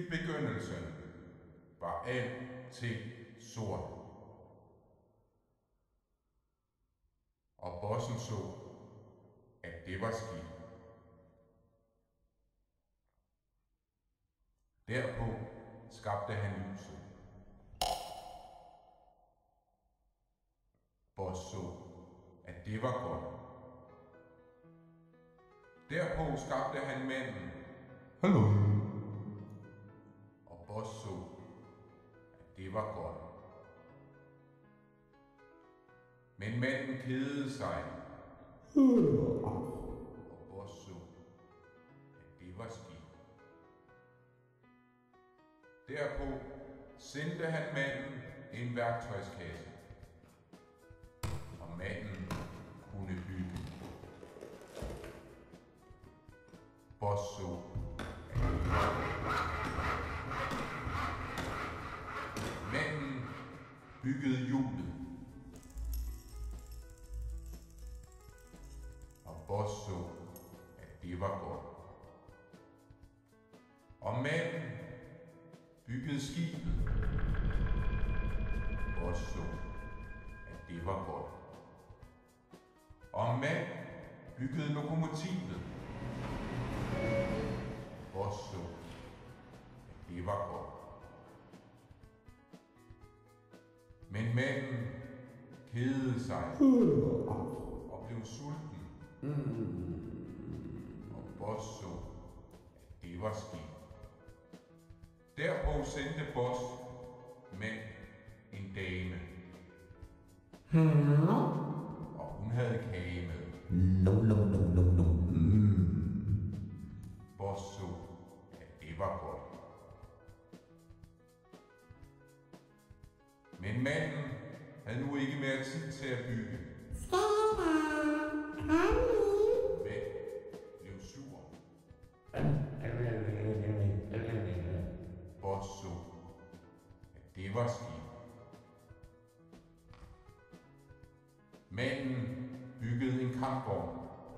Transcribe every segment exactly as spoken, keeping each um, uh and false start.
begyndelsen var alting sort. Og bossen så, at det var skidt. Derpå skabte han lyset. Boss så, at det var godt. Derpå skabte han manden. Hallo. Og Boss så, at det var godt. Men manden kedede sig. Og Boss så, at det var skidt. Derpå sendte han manden en værktøjskasse. Og manden kunne bygge. Boss så, manden byggede hjulet. Og Boss så, at det var godt. Og manden byggede skibet. Boss så, at det var godt. Og manden byggede lokomotivet. Boss så, at det var godt. Men manden kedede sig og blev sulten. Og Boss så, at det var skidt. Derpå sendte Boss mænd en dame. Og hun havde kage med. No, no, no, no, no. Mm. Boss så, at det var godt. Men manden havde nu ikke mere tid til at bygge. Men blev sur. Boss så, at det var skidt. Manden byggede en kampvogn.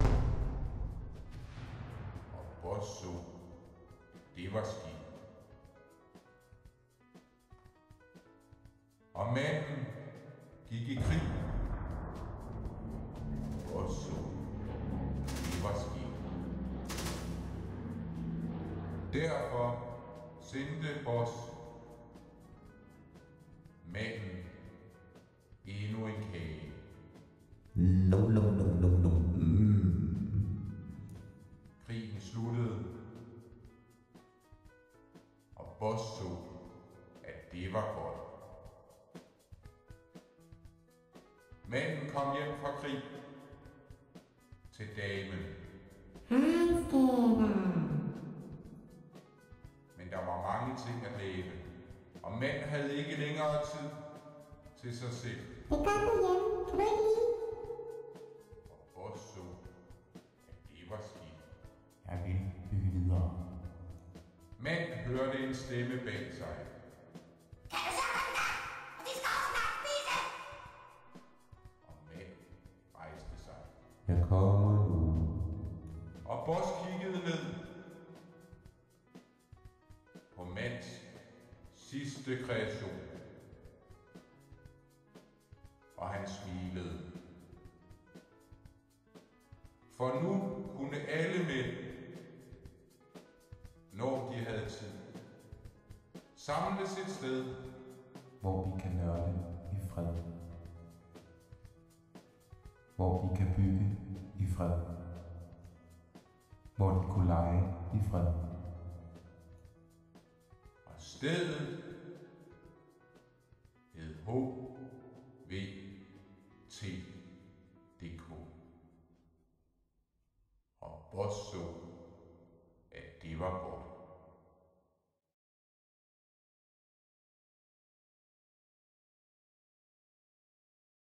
Og Boss så, det var skidt. Og manden gik i krig. Boss så, det var skidt. Derfor sendte Boss manden endnu en kage. No, no, no, no, no. Mm. Krigen sluttede, og Boss så, at det var godt. Manden kom hjem fra krig til damen. Men der var mange ting at lave, og manden havde ikke længere tid til sig selv. Det gør du hjem. Kan du ikke lide? Og Boss så, at det var skidt. Jeg vil bygge videre. Manden hørte en stemme bag sig. Kan du så holde dig? Og vi skal også snart spise! Og manden rejste sig. Jeg kommer nu. Og Boss kiggede ned på mands sidste kreation. Og han smilede. For nu kunne alle mænd, når de havde tid, samles et sted, Hvor vi kan nørde i fred. Hvor vi kan bygge i fred. Hvor de kunne lege i fred. og stedet hed H V T punktum D K. Og Boss så, at det var godt.